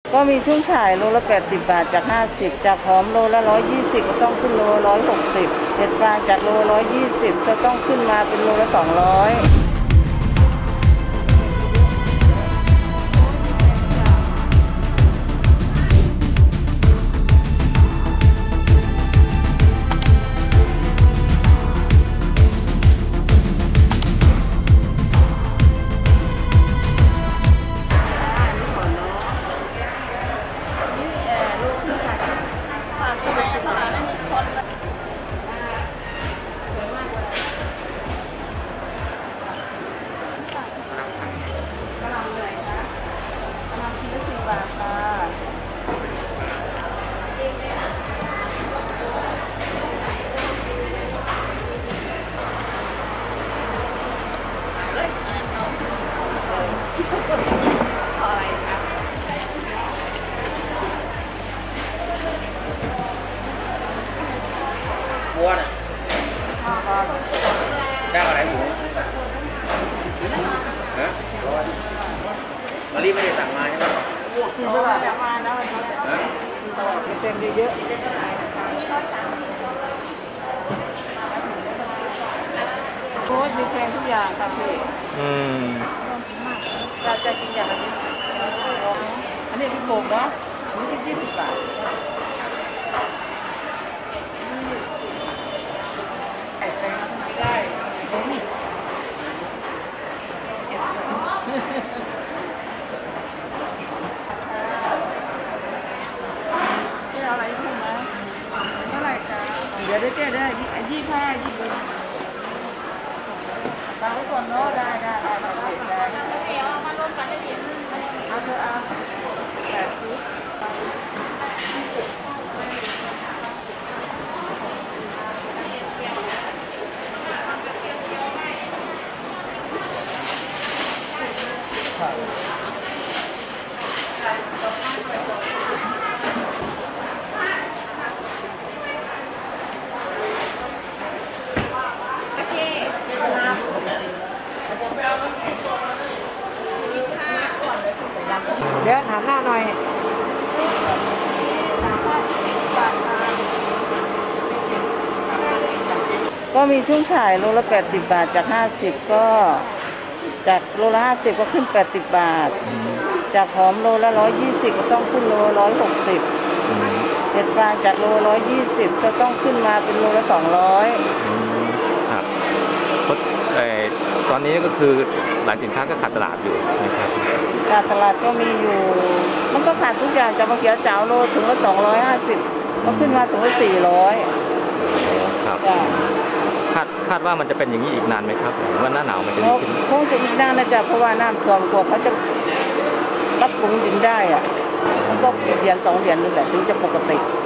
ก็มีชุ่งฉ่ายโลละ80 บาทจาก50จากหอมโลละ120ก็ต้องขึ้นโล160เห็ดฟางจากโล120ก็ต้องขึ้นมาเป็นโลละ200 บัวน่ะเจ้าอะไรหมูฮะมารีไม่ได้สั่งมาใช่ไหมกินตลอดมาแล้วเต็มเยอะโค้ดมีแพงทุกอย่างค่ะพี่เราจะกินอย่างนี้อันนี้พี่โป่งเนาะนี่20 บาทเดี๋ยวได้แก้ได้25ตามไว้ก่อนเนาะได้เอามารวมกันได้ดีเอาเถอะเอาเดี๋ยวถามหน้าหน่อยก็มีชุ่งฉ่ายโลละ80 บาทจาก50ก็จากโลละ50ก็ขึ้น80 บาทจากหอมโลละ120ก็ต้องขึ้นโล160เห็ดฟางจากโล120ก็ต้องขึ้นมาเป็นโลละ200 ครับตอนนี้ก็คือหลายสินค้าก็ขาดตลาดอยู่นะครับขาดตลาดก็มีอยู่มันก็ขาดทุกอย่างจากมะเขือเจ๋าโลถึงละ250ก็ขึ้นมาถึงละ400 ครับคาดว่ามันจะเป็นอย่างนี้อีกนานไหมครับว่าหน้าหนาวมันจะดีขึ้นคงจะอีกนานนะจ๊ะเพราะว่าน้ำท่วมกว่าเขาจะรับปรุงดินได้อะมันก็เดือน2 เดือนนึงแหละถึงจะปกติ